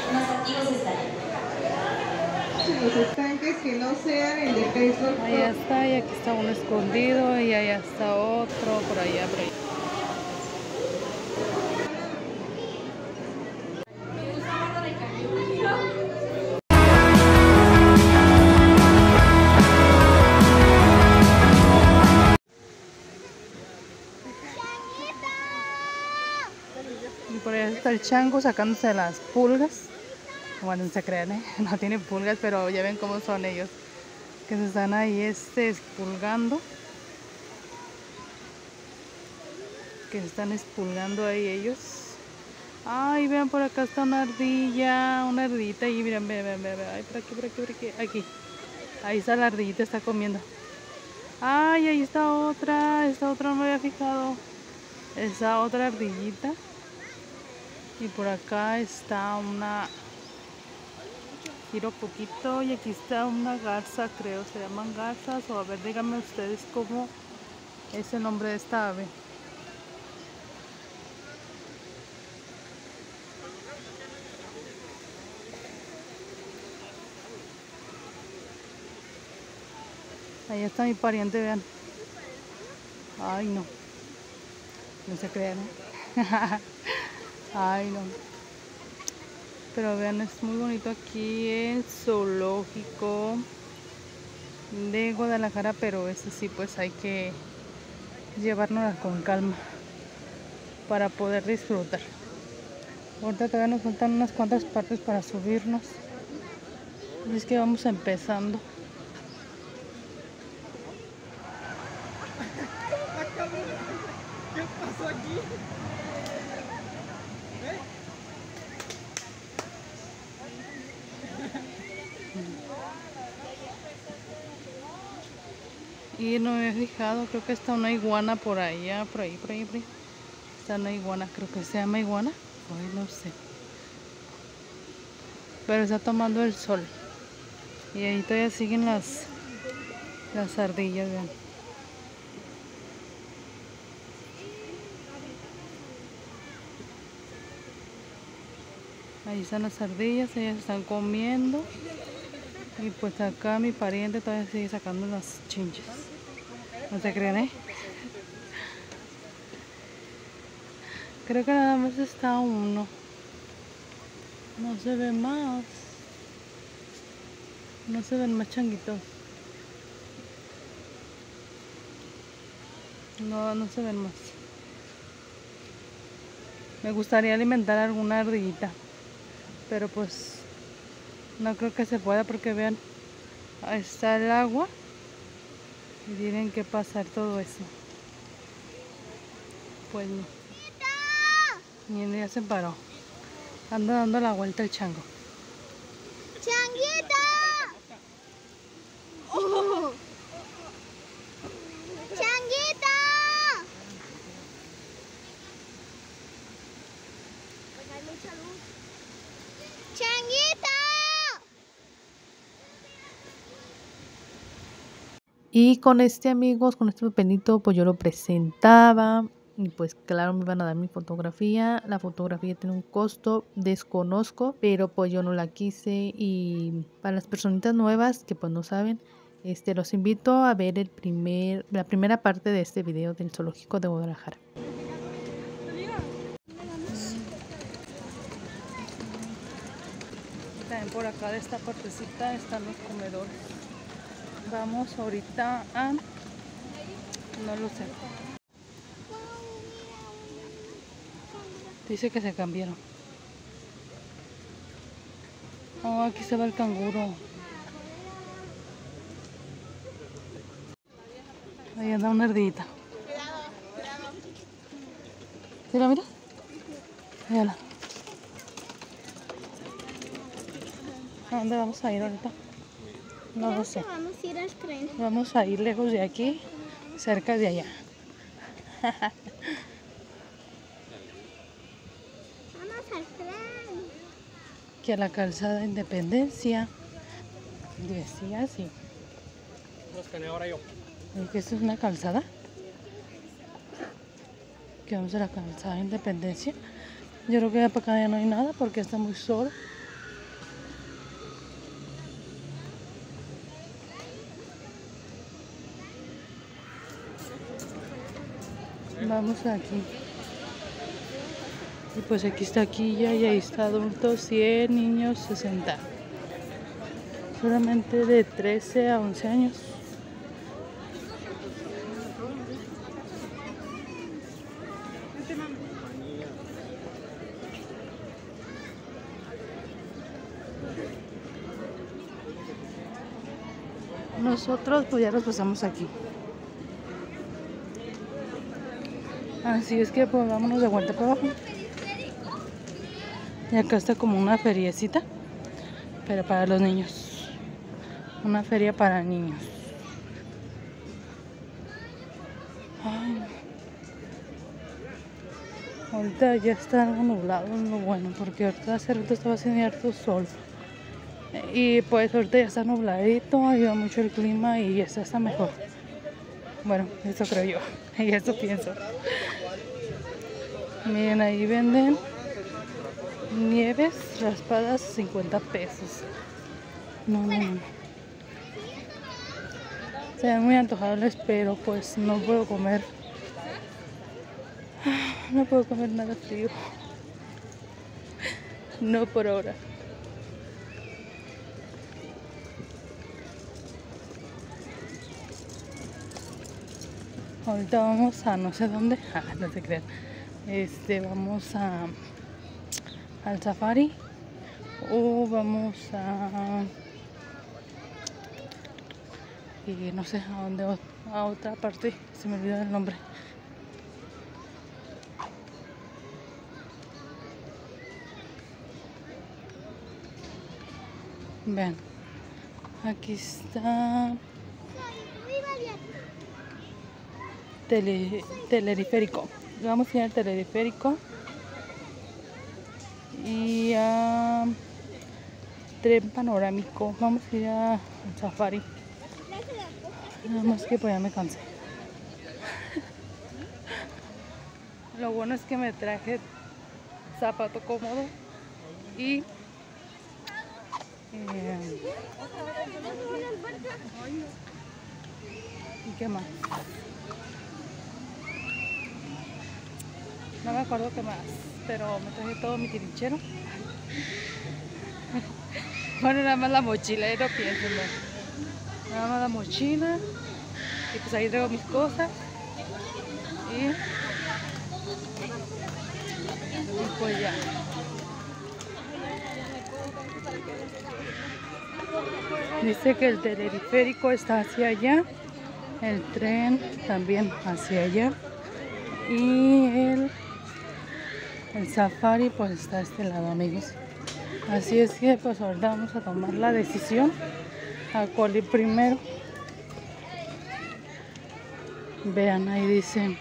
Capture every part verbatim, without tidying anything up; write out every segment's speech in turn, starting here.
más activos estarán. Los estanques que no sean el de Facebook. Allá está, y aquí está uno escondido, y allá está otro, por allá, por allá. Y por allá está el chango sacándose las pulgas. Bueno, no se crean, ¿eh? No tiene pulgas, pero ya ven cómo son ellos. Que se están ahí este, expulgando. Que se están expulgando ahí ellos. Ay, vean, por acá está una ardilla. Una ardillita ahí, miren, vean, vean, vean. Ay, por aquí, por aquí, por aquí. Aquí. Ahí está la ardillita, está comiendo. Ay, ahí está otra. Esta otra no me había fijado. Esa otra ardillita. Y por acá está una... Giro poquito y aquí está una garza, creo. Se llaman garzas, o a ver, díganme ustedes cómo es el nombre de esta ave. Ahí está mi pariente, vean. Ay, no. No se crean, ¿eh? Ay, no. Pero vean, es muy bonito aquí el zoológico de Guadalajara, pero eso sí, pues hay que llevárnosla con calma para poder disfrutar. Ahorita todavía nos faltan unas cuantas partes para subirnos. Y es que vamos empezando. ¿Qué pasó aquí? Y no me he fijado, creo que está una iguana por allá, por ahí, por ahí, por ahí. Está una iguana, creo que se llama iguana. Ay, no sé. Pero está tomando el sol. Y ahí todavía siguen las, las ardillas, vean. Ahí están las ardillas, ellas están comiendo. Y pues acá mi pariente todavía sigue sacando las chinches. No se creen, ¿eh? Creo que nada más está uno. No se ve más. No se ven más changuitos. No, no se ven más. Me gustaría alimentar alguna ardillita. Pero pues no creo que se pueda porque vean, ahí está el agua. Y tienen que pasar todo eso. Pues no. Miren, ya se paró. Anda dando la vuelta el chango. ¡Changuita! Oh. ¡Changuita! Hay mucha luz. ¡Changuita! Y con este, amigos, con este papelito, pues yo lo presentaba. Y pues claro, me iban a dar mi fotografía. La fotografía tiene un costo, desconozco, pero pues yo no la quise. Y para las personitas nuevas que pues no saben, este los invito a ver el primer, la primera parte de este video del zoológico de Guadalajara. También por acá de esta partecita están los comedores. Vamos ahorita a... no lo sé. Dice que se cambiaron. Oh, aquí se va el canguro. Ahí anda una ardillita. ¿Sí la miras? Mírala. ¿A dónde vamos a ir ahorita? No lo sé. Vamos a ir al tren. Vamos a ir lejos de aquí, cerca de allá. Vamos al tren. Que a la calzada de Independencia. Decía así. Ahora yo. ¿Que esto es una calzada? Que vamos a la calzada de Independencia. Yo creo que para acá ya no hay nada porque está muy solo. Vamos aquí. Y pues aquí está quilla y ahí está adultos cien, niños sesenta. Solamente de trece a once años. Nosotros pues ya nos pasamos aquí. Así es que pues vámonos de vuelta para abajo. Y acá está como una feriecita, pero para los niños. Una feria para niños. Ay, ahorita ya está algo nublado, lo bueno, porque ahorita hace rato estaba haciendo harto sol. Y pues ahorita ya está nubladito, ayuda mucho el clima y ya está, está mejor. Bueno, eso creo yo, y eso pienso. Miren, ahí venden nieves raspadas cincuenta pesos. No, no, no. Se ven muy antojables, pero pues no puedo comer. No puedo comer nada frío. No por ahora. Ahorita vamos a no sé dónde. Ah, no se crean. Este, vamos a al safari o vamos a y no sé a dónde, a otra parte, se me olvidó el nombre. Vean, aquí está tele, teleriférico. Vamos a ir al teleriférico y a tren panorámico. Vamos a ir a, al safari. Nada más que pues ya me cansé. Lo bueno es que me traje zapato cómodo y eh, ¿y qué más? No me acuerdo qué más, pero me traje todo mi trinchero. Bueno, nada más la mochila, no piensen, no. Nada más la mochila. Y pues ahí traigo mis cosas. Y, y pues ya. Dice que el teleférico está hacia allá. El tren también hacia allá. Y el, el safari pues está a este lado, amigos. Así es que pues ahorita vamos a tomar la decisión a cuál ir primero. Vean, ahí dicen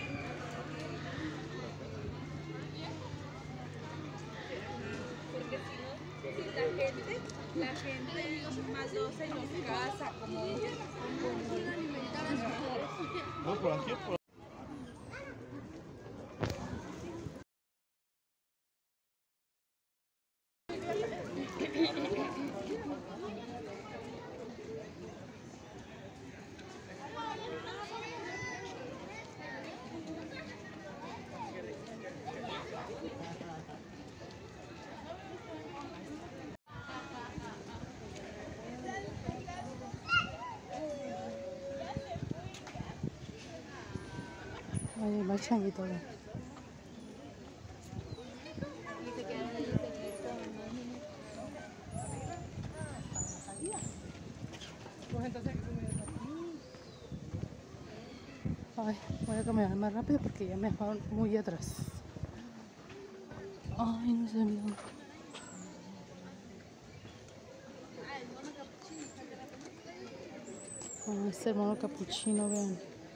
la gente más doce nos casa como no, por aquí, por... Ay, va el changuito. Ay, voy a caminar más rápido porque ya me dejaron muy atrás. Ay, no sé dónde. Oh, este hermano capuchino, vean.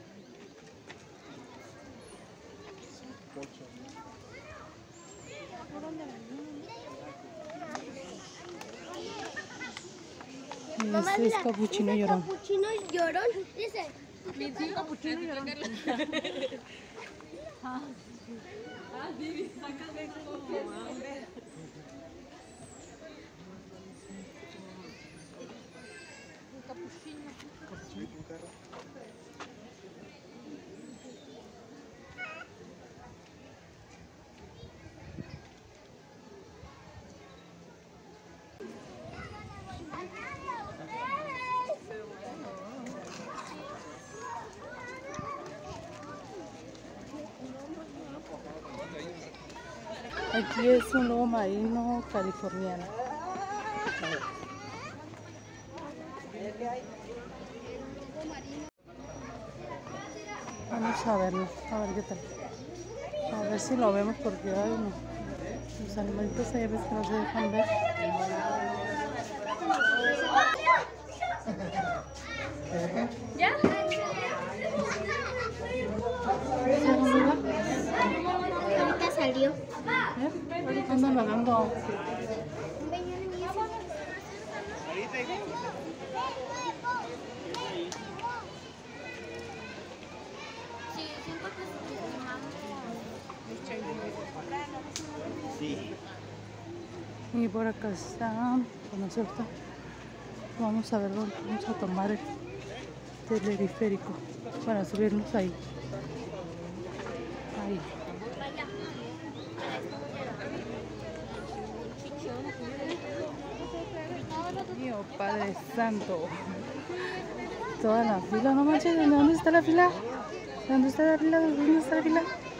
Este es capuchino llorón. Capuchino llorón, dice. Mi tío capuchino llorón. Ah, sí, sácame como hambre. Aquí es un lobo marino californiano. Vamos a verlo, a ver qué tal. A ver si lo vemos porque ay, no. Los animalitos ahí ves que no se dejan ver. ¿Ya? Ahorita salió. ¿Eh? Anda nadando. Y por acá está, bueno, cierto. Vamos a verlo, vamos a tomar el teleférico para subirnos ahí. Ahí. Mío, Padre Santo. Toda la fila, no manches, ¿de dónde está la fila? ¿De dónde está la fila? ¿De dónde está la fila?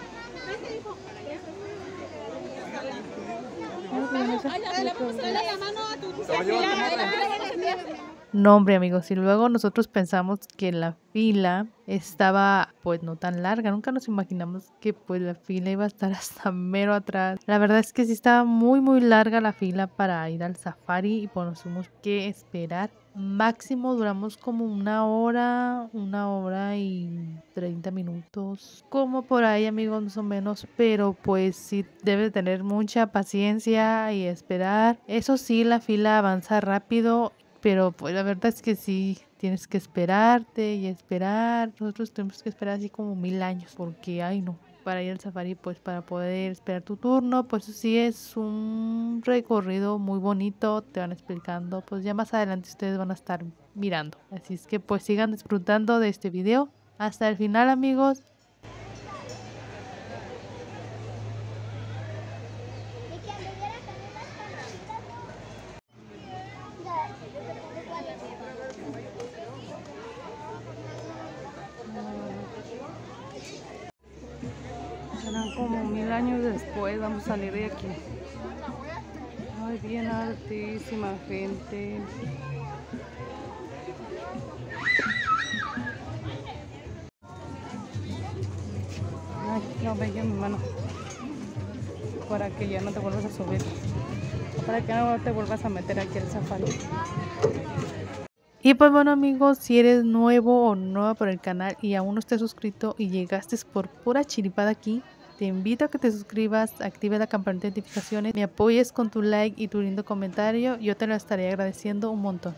No, hombre, amigos, y luego nosotros pensamos que la fila estaba pues no tan larga, nunca nos imaginamos que pues la fila iba a estar hasta mero atrás. La verdad es que sí estaba muy muy larga la fila para ir al safari y pues nos tuvimos que esperar. Máximo duramos como una hora, una hora y treinta minutos, como por ahí, amigos, más o menos, pero pues sí debes tener mucha paciencia y esperar. Eso sí, la fila avanza rápido, pero pues la verdad es que sí, tienes que esperarte y esperar. Nosotros tenemos que esperar así como mil años, porque ay no, para ir al safari, pues para poder esperar tu turno, pues sí es un recorrido muy bonito, te van explicando, pues ya más adelante ustedes van a estar mirando. Así es que pues sigan disfrutando de este video hasta el final, amigos. Serán como mil años después, vamos a salir de aquí. Ay, bien altísima gente. Ay, no, venga mi mano. Para que ya no te vuelvas a subir. Para que no te vuelvas a meter aquí al safari. Y pues bueno, amigos, si eres nuevo o nueva por el canal y aún no estés suscrito y llegaste por pura chiripada aquí, te invito a que te suscribas, actives la campanita de notificaciones, me apoyes con tu like y tu lindo comentario, yo te lo estaré agradeciendo un montón.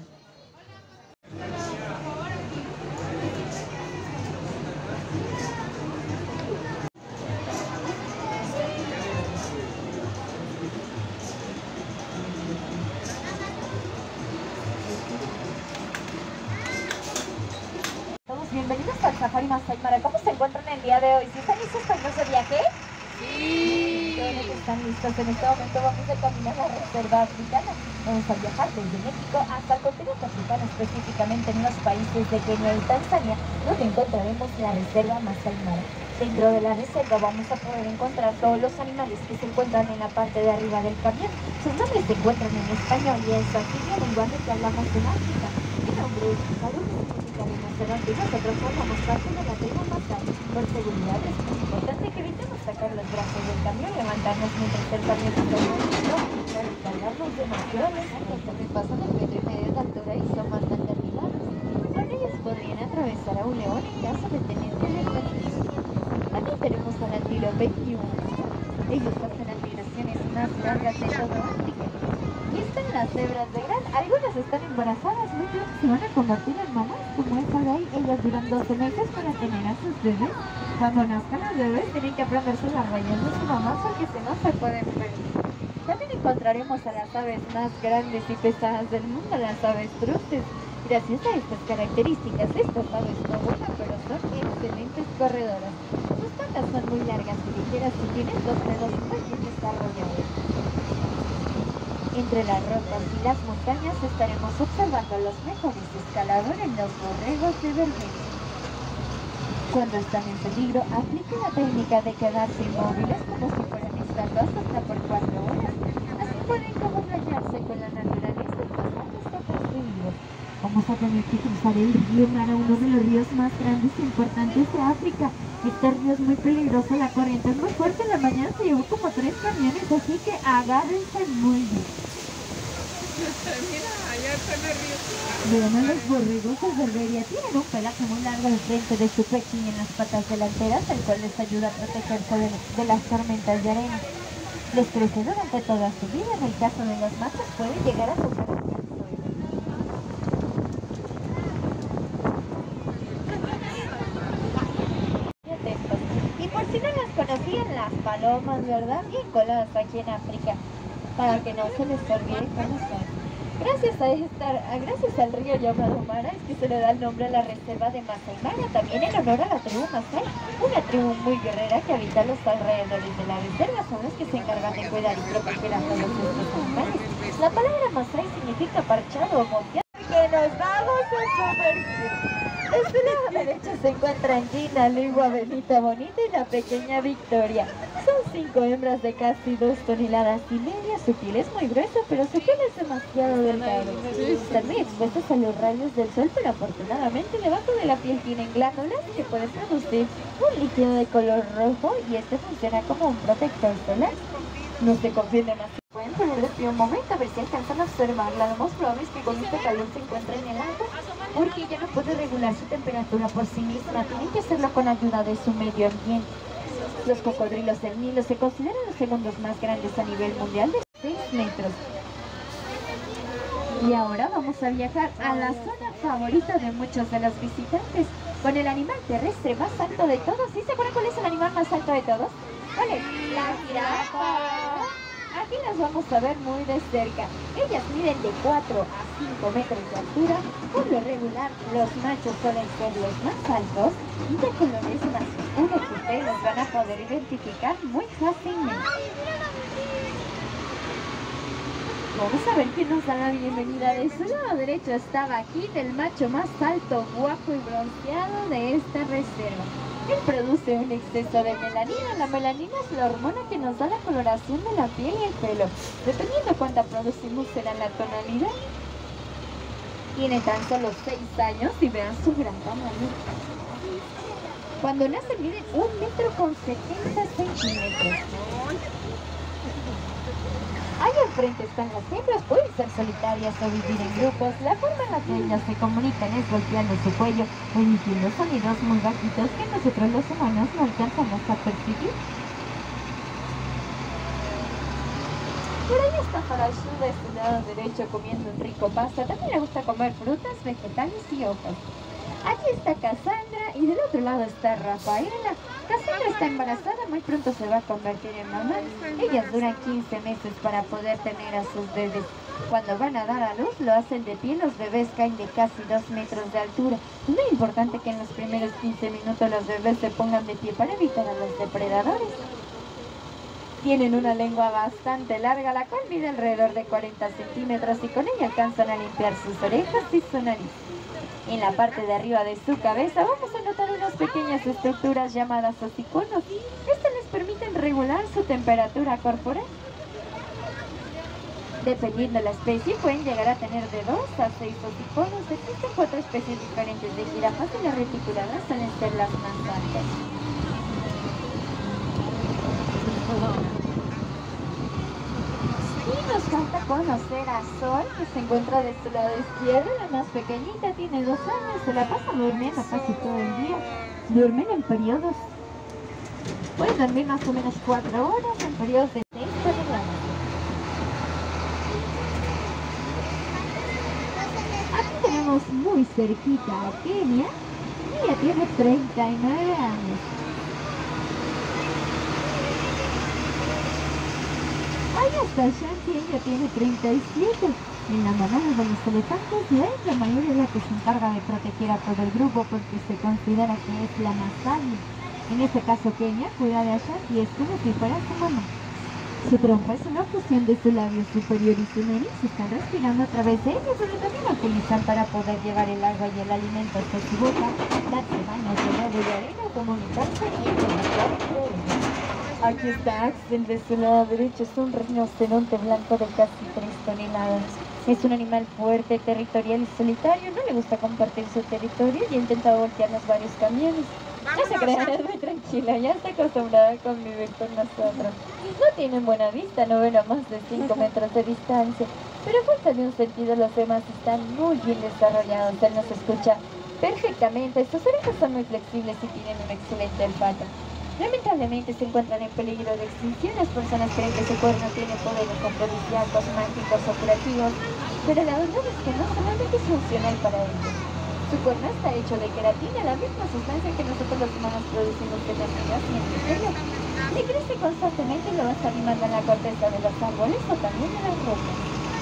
Bienvenidos al Safari Masai Mara. ¿Cómo se encuentran el día de hoy? ¿Sí están listos para irnos de viaje? Sí. Todos están listos. En este momento vamos a caminar a la reserva africana. Vamos a viajar desde México hasta el continente africano, específicamente en los países de Kenia y Tanzania, donde encontraremos la reserva Masai Mara. Dentro de la reserva vamos a poder encontrar todos los animales que se encuentran en la parte de arriba del camión. Sus nombres se encuentran en español y en su antigua lenguaje que hablamos en África. Mi nombre es Salud. Y nosotros formamos parte de la tribu Masai. Por seguridad es muy importante que evitemos sacar los brazos del camión, levantarnos mientras el camión está moviendo, para cargarnos demasiado los que pasan el metro y medio de altura y son bastante arribados. Con ellos podrían atravesar a un león en caso de tener emergencias. También tenemos al antílope y un oso. Ellos hacen las migraciones más largas de toda África. Y están las cebras de gran. Algunas están embarazadas, muy bien, se van a convertir en mamás. Como esa de ahí, ellas duran doce meses para tener a sus bebés. Cuando nazcan los bebés tienen que aprenderse las rayas de su mamá porque si no se pueden perder. También encontraremos a las aves más grandes y pesadas del mundo, las avestruces. Gracias a estas características, estas aves no vuelan, pero son excelentes corredoras. Sus patas son muy largas y ligeras y tienen dos dedos muy bien desarrollados. Entre las rocas y las montañas estaremos observando a los mejores escaladores, los borregos de Bermejo. Cuando están en peligro, apliquen la técnica de quedarse inmóviles como si fueran estatuas hasta por a tener que cruzar el río Mara, uno de los ríos más grandes e importantes de África. Este río es muy peligroso, la corriente es muy fuerte, en la mañana se llevó como tres camiones, así que agárrense muy bien. Mira, allá está el río. Vean a los borregos de berbería, tienen un pelaje muy largo al frente de su pecho y en las patas delanteras, el cual les ayuda a protegerse de, de las tormentas de arena. Les crece durante toda su vida, en el caso de los machos pueden llegar a tocar el suelo. Y por si no las conocían, las palomas, ¿verdad? Bien coladas aquí en África, para que no se les olvide cómo son. Gracias a esta, gracias al río llamado Mara es que se le da el nombre a la reserva de Masai Mara, también en honor a la tribu Masai, una tribu muy guerrera que habita los alrededores de la reserva, son los que se encargan de cuidar y proteger a todos estos animales. La palabra Masai significa parchado o monteado. Que nos vamos a sumergir. De su lado derecho se encuentran Gina, Ligua, Benita Bonita y la pequeña Victoria. Son cinco hembras de casi dos toneladas y media. Su piel es muy gruesa, pero su piel es demasiado delgada. Están muy expuestas a los rayos del sol, pero afortunadamente debajo de la piel tienen glándulas que pueden producir un líquido de color rojo y este funciona como un protector solar. No se confíen demasiado. Pueden poner de pie un momento a ver si alcanzan a observarla. Lo más probable es que con este calor se encuentre en el agua, porque ella no puede regular su temperatura por sí misma. Tienen que hacerlo con ayuda de su medio ambiente. Los cocodrilos del Nilo se consideran los segundos más grandes a nivel mundial, de seis metros. Y ahora vamos a viajar a la zona favorita de muchos de los visitantes, con el animal terrestre más alto de todos. ¿Sí se acuerdan cuál es el animal más alto de todos? ¿Cuál es? La jirafa. Aquí las vamos a ver muy de cerca. Ellas miden de cuatro a cinco metros de altura. Por lo regular, los machos suelen ser los más altos y de colores más oscuros que ustedes los van a poder identificar muy fácilmente. Vamos a ver quién nos da la bienvenida. De su lado derecho estaba aquí el macho más alto, guapo y bronceado de esta reserva. Él produce un exceso de melanina. La melanina es la hormona que nos da la coloración de la piel y el pelo. Dependiendo cuánta producimos será la tonalidad. Tiene tan solo seis años y vean su gran tamaño. Cuando nace miden un metro con setenta centímetros. Ahí al frente están las hembras, pueden ser solitarias o vivir en grupos. La forma en la que ellas se comunican es golpeando su cuello, emitiendo sonidos muy bajitos que nosotros los humanos no alcanzamos a percibir. Por ahí está Farashu de su lado derecho comiendo un rico pasto. También le gusta comer frutas, vegetales y hojas. Aquí está Cassandra y del otro lado está Rafaela. Cassandra está embarazada, muy pronto se va a convertir en mamá. Ellas duran quince meses para poder tener a sus bebés. Cuando van a dar a luz, lo hacen de pie. Los bebés caen de casi dos metros de altura. Es muy importante que en los primeros quince minutos los bebés se pongan de pie para evitar a los depredadores. Tienen una lengua bastante larga, la cual mide alrededor de cuarenta centímetros y con ella alcanzan a limpiar sus orejas y su nariz. En la parte de arriba de su cabeza vamos a notar unas pequeñas estructuras llamadas hociconos. Estas les permiten regular su temperatura corporal. Dependiendo de la especie, pueden llegar a tener de dos a seis hociconos. Existen cuatro especies diferentes de jirafas y las reticuladas suelen ser las más altas. Y nos falta conocer a Sol, que se encuentra de su lado izquierdo, la más pequeñita, tiene dos años, se la pasa durmiendo casi todo el día. Duermen en periodos. Pueden dormir más o menos cuatro horas en periodos de seis toneladas. Aquí tenemos muy cerquita a Kenia. Ella tiene treinta y nueve años. Ahí está Shanti, ella tiene treinta y siete. En la manada de los elefantes y es la mayor es la que se encarga de proteger a todo el grupo porque se considera que es la más sabia. En este caso Kenia cuida de Shanti y es como si fuera su mamá. Su trompa es una fusión de su labio superior y su nariz. Están respirando a través de ella, pero también la utilizan para poder llevar el agua y el alimento hasta su boca, darse baños de lodo y arena, comunicarse y interactuar entre ellos. Aquí está Axel de su lado derecho, es un rinoceronte blanco de casi tres toneladas. Es un animal fuerte, territorial y solitario. No le gusta compartir su territorio y ha intentado voltearnos varios camiones. No se crean, es muy tranquila, ya está acostumbrada a convivir con nosotros. No tienen buena vista, no ven a más de cinco metros de distancia, pero a falta de un sentido los demás están muy bien desarrollados. Él nos escucha perfectamente, sus orejas son muy flexibles y tienen un excelente olfato. Lamentablemente se encuentran en peligro de extinción. Las personas creen que su cuerno tiene poderes afrodisíacos, mágicos o curativos, pero la verdad es que no, solamente es funcional para ellos. Su cuerno está hecho de queratina, la misma sustancia que nosotros los humanos producimos vitaminas y en el pelo. Y crece constantemente y lo vas animando en la corteza de los árboles o también en las rocas.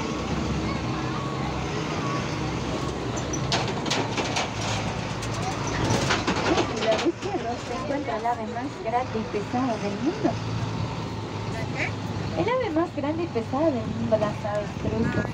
Se encuentra el ave más grande y pesada del mundo. El ave más grande y pesada del mundo, las avestruces.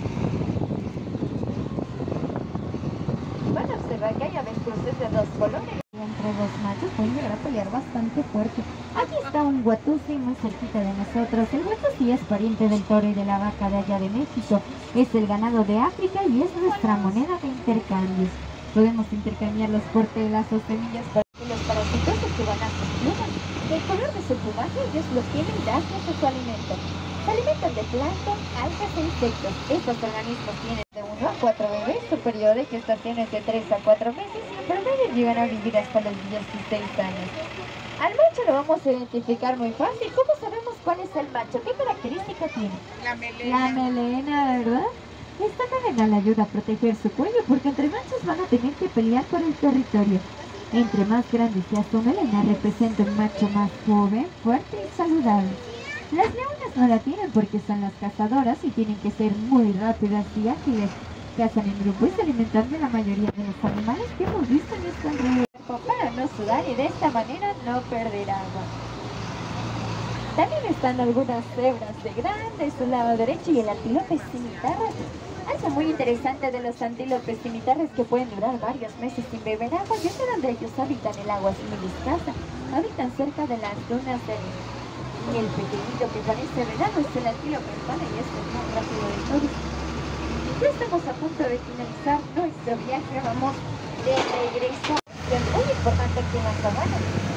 Van a observar que hay avestruces de dos colores. Entre dos machos pueden llegar a pelear bastante fuerte. Aquí está un guatusi muy cerquita de nosotros. El guatusi es pariente del toro y de la vaca de allá de México. Es el ganado de África y es nuestra moneda de intercambios. Podemos intercambiar los portelas o semillas para los parásitos que van a sus plumas. El color de su plumaje ellos los tienen gracias a su alimento. Se alimentan de plancton, algas e insectos. Estos organismos tienen de uno a cuatro bebés. Su periodo de gestación es de tres a cuatro meses y en promedio llegan a vivir hasta los dieciséis años. Al macho lo vamos a identificar muy fácil. ¿Cómo sabemos cuál es el macho? ¿Qué característica tiene? La melena. La melena, ¿verdad? Esta melena le ayuda a proteger su cuello porque entre machos van a tener que pelear por el territorio. Entre más grande sea su melena, representa un macho más joven, fuerte y saludable. Las leonas no la tienen porque son las cazadoras y tienen que ser muy rápidas y ágiles. Cazan en grupo y se alimentan de la mayoría de los animales que hemos visto en nuestro alrededor para no sudar y de esta manera no perder agua. También están algunas cebras de grande, su lado derecho y el antílope cimitarras. Algo muy interesante de los antílopes cimitarras que pueden durar varios meses sin beber agua, ya que donde ellos habitan el agua es muy escasa. Habitan cerca de las dunas de arena. Y el pequeñito que parece velado es el antílope urbano y es el más rápido de todos. Ya estamos a punto de finalizar nuestro viaje, vamos de regreso. Es muy importante que en la sabana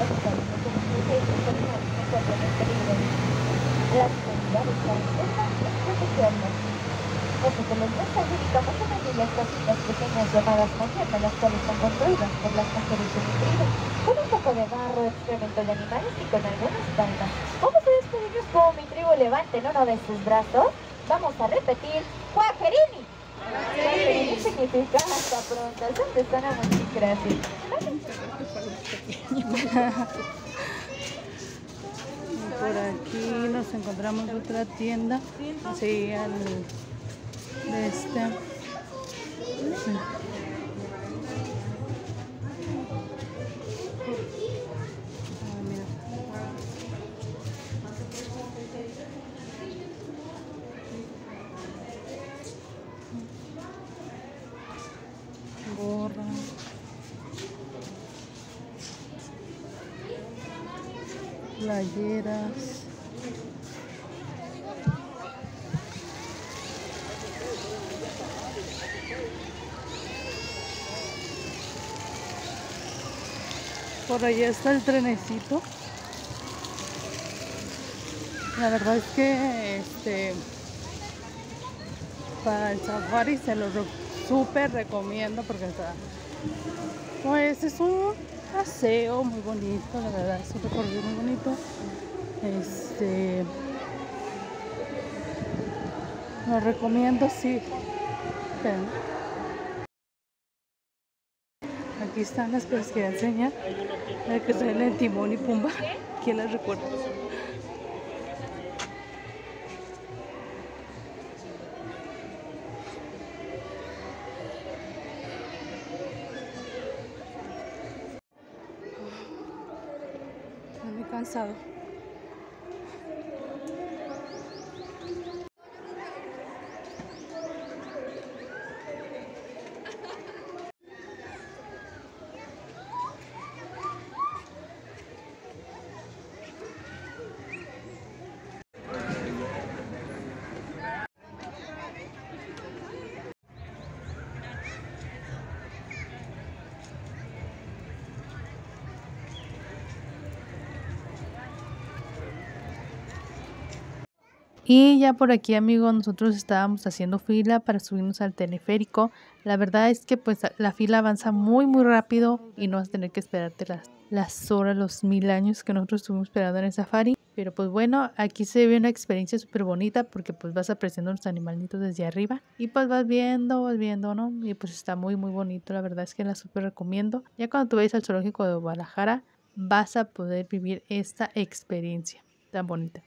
las comunidades francesas protegernos. Nosotros los nuestros dedicamos a aquellas cositas pequeñas llamadas mañana, las cuales son construidas por las mujeres de mi tribu, con un poco de barro, excremento de animales y con algunas palmas. Vamos a despedirnos como mi tribu. Levanten uno de sus brazos. Vamos a repetir: ¡Cuajerini! ¿Qué significa? Hasta pronto. ¿Dónde están a muchas gracias? Por aquí nos encontramos otra tienda. Sí, al de este. Sí. Ah, mira. Gorra. Playeras. Por allá está el trenecito. La verdad es que este para el safari se lo súper recomiendo porque está, pues es un paseo muy bonito, la verdad es un recorrido muy bonito. Este lo recomiendo, sí. Ven. Aquí están las que les quería enseñar, la que salen en Timón y Pumba. ¿Quién las recuerda? Estoy muy cansado. Y ya por aquí, amigos, nosotros estábamos haciendo fila para subirnos al teleférico. La verdad es que pues la fila avanza muy muy rápido y no vas a tener que esperarte las, las horas, los mil años que nosotros estuvimos esperando en el safari. Pero pues bueno, aquí se ve una experiencia súper bonita porque pues vas apreciando los animalitos desde arriba y pues vas viendo, vas viendo, ¿no? Y pues está muy muy bonito, la verdad es que la súper recomiendo. Ya cuando tú vayas al zoológico de Guadalajara vas a poder vivir esta experiencia tan bonita.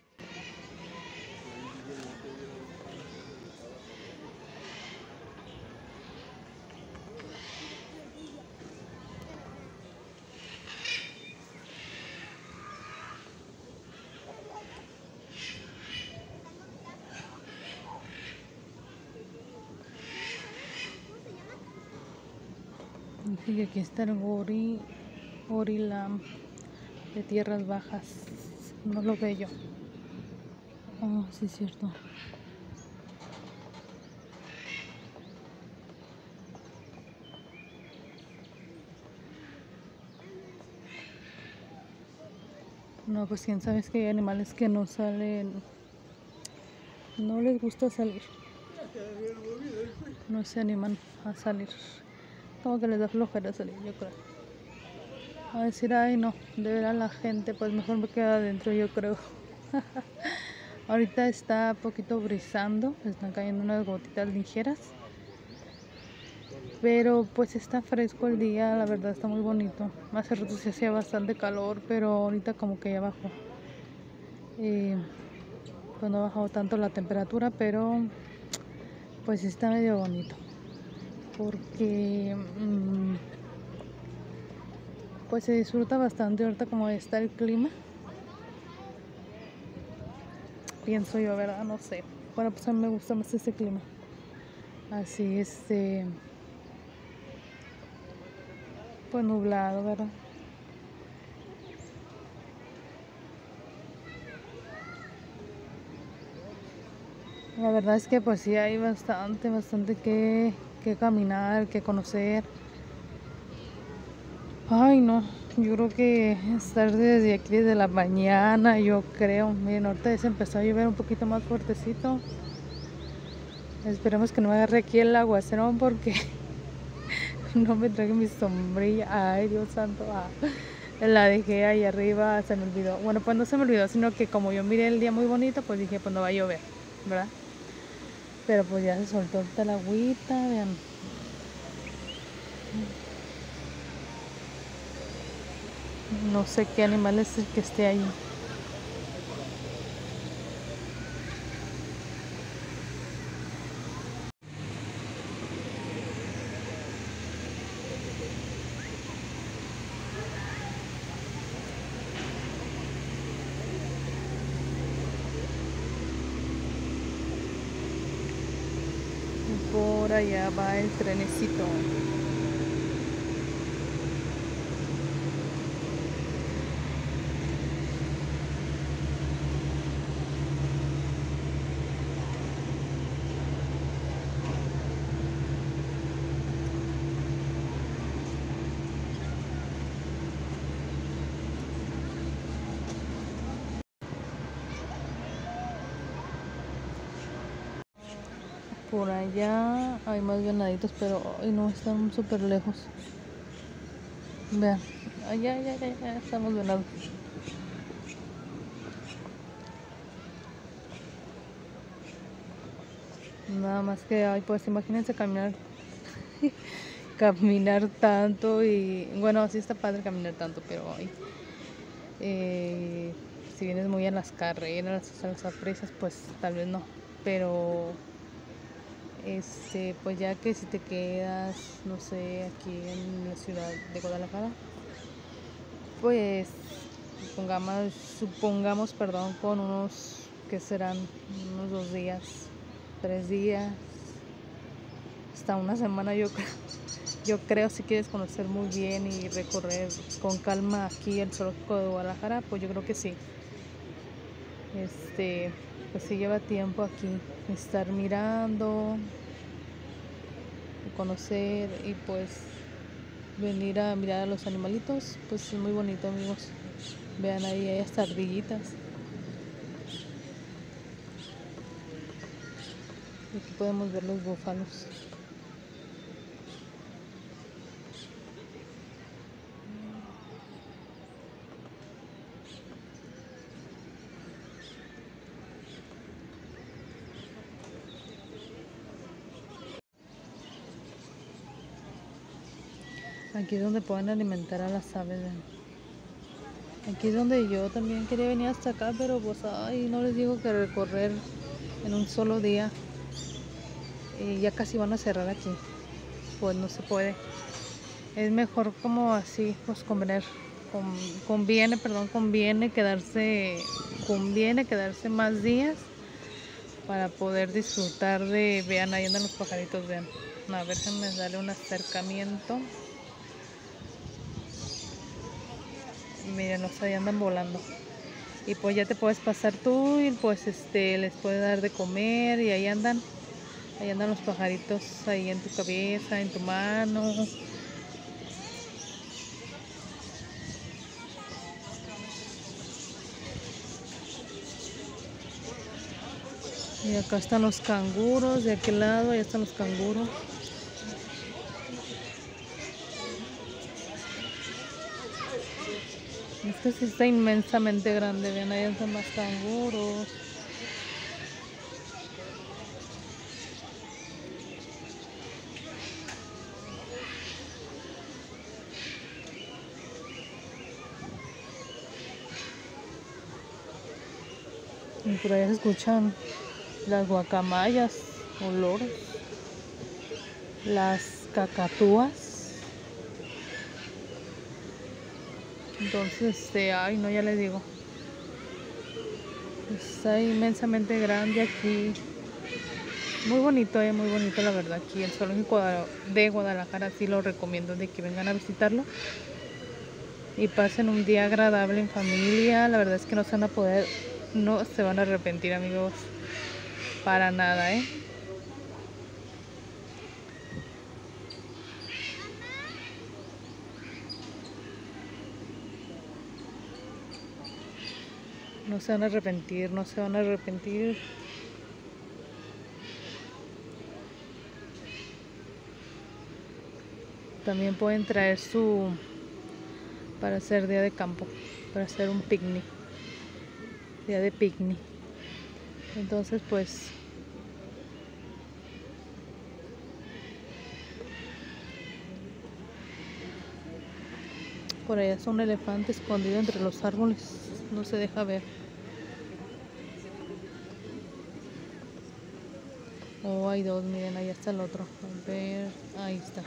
Y aquí está el gori, gorila de tierras bajas. No lo veo yo. Oh, sí es cierto. No, pues quién sabe, es que hay animales que no salen, no les gusta salir, no se animan a salir, como que les da flojera salir, yo creo. A decir, ay no, de ver a la gente, pues mejor me quedo adentro, yo creo. Ahorita está poquito brisando, están cayendo unas gotitas ligeras, pero pues está fresco el día, la verdad está muy bonito. Hace rato se hacía bastante calor, pero ahorita como que ya bajó. Eh, pues no ha bajado tanto la temperatura, pero pues está medio bonito. Porque mmm, pues se disfruta bastante ahorita como está el clima. Pienso yo, ¿verdad? No sé. Bueno, pues a mí me gusta más este clima. Así, este... pues nublado, ¿verdad? La verdad es que pues sí hay bastante, bastante que, que caminar, que conocer. Ay no, yo creo que estar desde aquí desde la mañana, yo creo. Miren, ahorita ya se empezó a llover un poquito más fuertecito. Esperemos que no me agarre aquí el aguacero porque no me traje mi sombrilla. Ay, Dios santo. Ah, la dejé ahí arriba, se me olvidó. Bueno, pues no se me olvidó, sino que como yo miré el día muy bonito, pues dije, pues no va a llover, ¿verdad? Pero pues ya se soltó toda la agüita, vean. No sé qué animal es el que esté ahí. Por allá va el trenecito. Por allá hay más venaditos, pero ay, no, están súper lejos. Vean, allá, allá, allá, allá estamos venados. Nada más que, ay, pues imagínense caminar, caminar tanto y, bueno, sí está padre caminar tanto, pero ay, eh, si vienes muy a las carreras, a las apresas, pues tal vez no, pero... Este, pues ya que si te quedas, no sé, aquí en la ciudad de Guadalajara, pues supongamos, supongamos, perdón, con unos, que serán unos dos días, tres días, hasta una semana, yo creo, yo creo, si quieres conocer muy bien y recorrer con calma aquí el zoológico de Guadalajara, pues yo creo que sí. Este, pues sí lleva tiempo aquí estar mirando, conocer y pues venir a mirar a los animalitos, pues es muy bonito, amigos. Vean ahí, hay hasta ardillitas. Aquí podemos ver los búfalos. Aquí es donde pueden alimentar a las aves. ¿Ven? Aquí es donde yo también quería venir hasta acá, pero pues ay, no les digo que recorrer en un solo día. Y ya casi van a cerrar aquí. Pues no se puede. Es mejor como así, pues convenir, con, conviene, perdón, conviene quedarse, conviene quedarse más días para poder disfrutar de, vean, ahí andan los pajaritos, vean. A ver, déjenme darle un acercamiento. Mírenlos, ahí andan volando. Y pues ya te puedes pasar tú y pues este les puedes dar de comer y ahí andan. Ahí andan los pajaritos ahí en tu cabeza, en tu mano. Y acá están los canguros, de aquel lado, allá están los canguros. Este sí está inmensamente grande, ven, ahí están más canguros. Y por allá se escuchan las guacamayas o loros, las cacatúas. Entonces, este, ay, no, ya les digo. Está inmensamente grande aquí. Muy bonito, eh, muy bonito la verdad. Aquí el zoológico de Guadalajara sí lo recomiendo de que vengan a visitarlo. Y pasen un día agradable en familia. La verdad es que no se van a poder, no se van a arrepentir, amigos. Para nada, eh. No se van a arrepentir, no se van a arrepentir. También pueden traer su, para hacer día de campo, para hacer un picnic, día de picnic. Entonces pues por allá está un elefante escondido entre los árboles, no se deja ver. Oh, hay dos, miren, ahí está el otro. A ver, ahí está.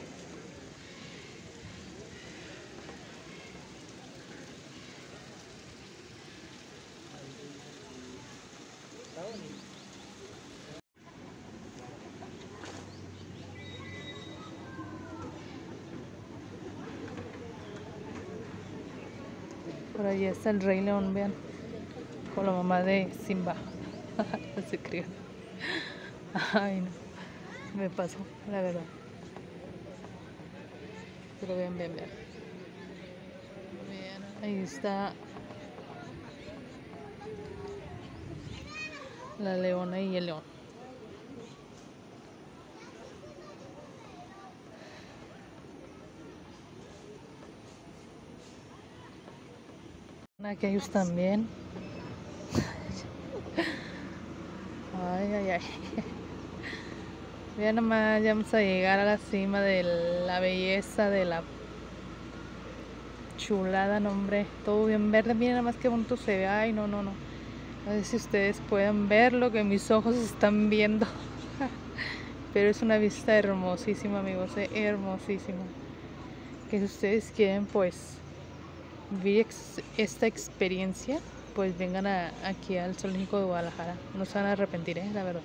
Por allí está el Rey León, vean, con la mamá de Simba. No se crió. Ay, no, me pasó, la verdad. Pero vean, vean, vean. Vean, ahí está la leona y el león. Aquí ellos también. Ay, ay, ay. Vean nomás, ya vamos a llegar a la cima de la belleza, de la chulada, no, hombre. Todo bien verde, miren nada más que bonito se ve. Ay, no, no, no. No sé si ustedes pueden ver lo que mis ojos están viendo. Pero es una vista hermosísima, amigos, eh, hermosísima. Que si ustedes quieren, pues, vivir ex esta experiencia, pues vengan a, aquí al Zoológico de Guadalajara. No se van a arrepentir, ¿eh? La verdad.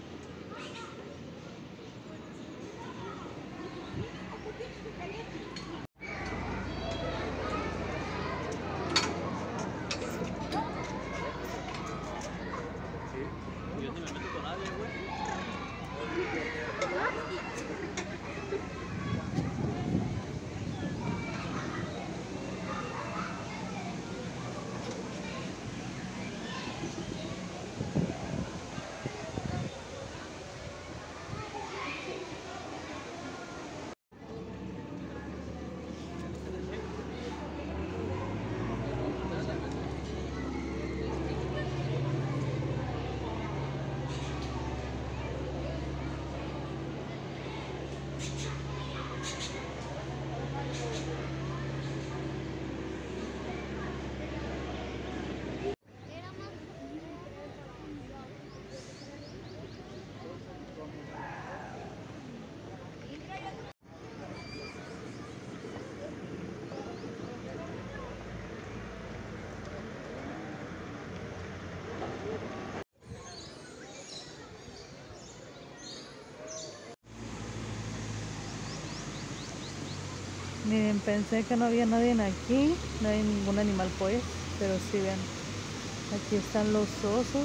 Miren, pensé que no había nadie aquí, no hay ningún animal pues, pero sí vean, aquí están los osos.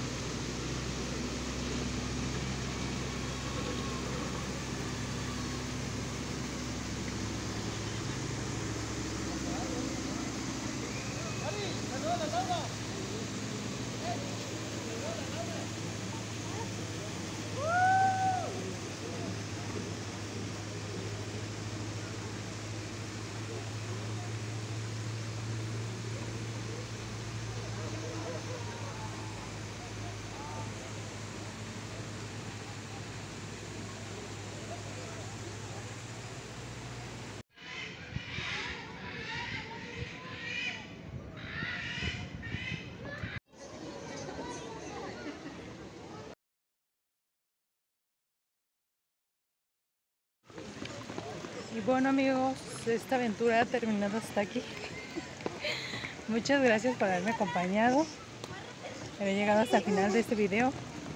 Y bueno amigos, esta aventura ha terminado hasta aquí. Muchas gracias por haberme acompañado, haber llegado hasta el final de este video.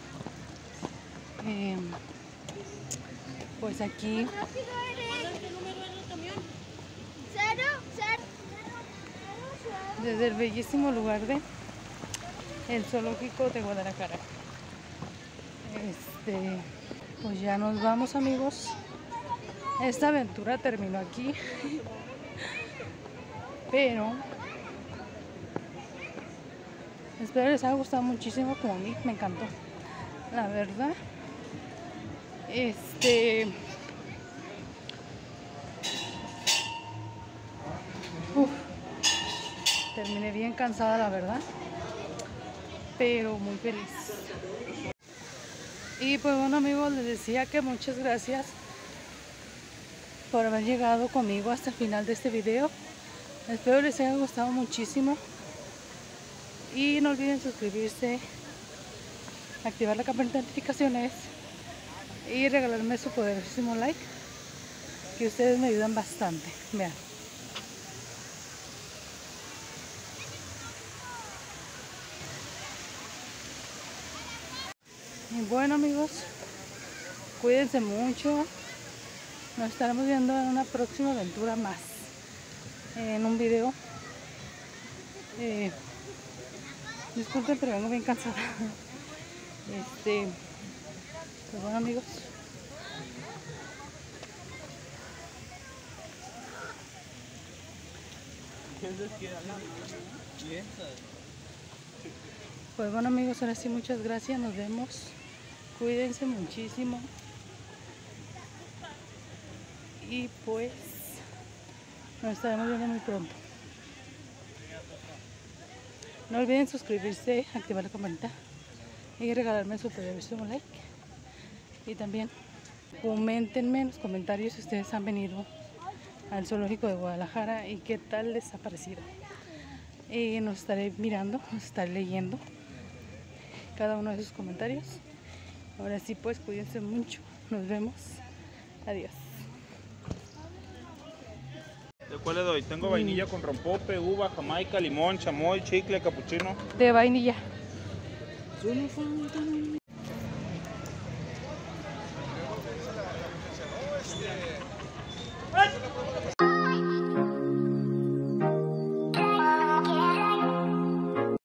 Eh, pues aquí desde el bellísimo lugar de el zoológico de Guadalajara. Este, pues ya nos vamos amigos. Esta aventura terminó aquí, pero espero les haya gustado muchísimo, como a mí me encantó, la verdad. Este, uf, terminé bien cansada, la verdad, pero muy feliz. Y pues bueno amigos, les decía que muchas gracias por haber llegado conmigo hasta el final de este video. Espero les haya gustado muchísimo y no olviden suscribirse, activar la campanita de notificaciones y regalarme su poderosísimo like, que ustedes me ayudan bastante. Vean. Y bueno amigos, cuídense mucho. Nos estaremos viendo en una próxima aventura más, en un video. Eh, disculpen, pero vengo bien cansada. Este, pues bueno amigos. Pues bueno amigos, ahora sí muchas gracias, nos vemos. Cuídense muchísimo. Y pues nos estaremos viendo muy pronto. No olviden suscribirse, activar la campanita y regalarme su poderosísimo like. Y también coméntenme en los comentarios si ustedes han venido al zoológico de Guadalajara y qué tal les ha parecido. Y nos estaré mirando, nos estaré leyendo cada uno de sus comentarios. Ahora sí pues cuídense mucho, nos vemos, adiós. ¿De cuál le doy? Tengo vainilla con rompope, uva, jamaica, limón, chamoy, chicle, capuchino. De vainilla.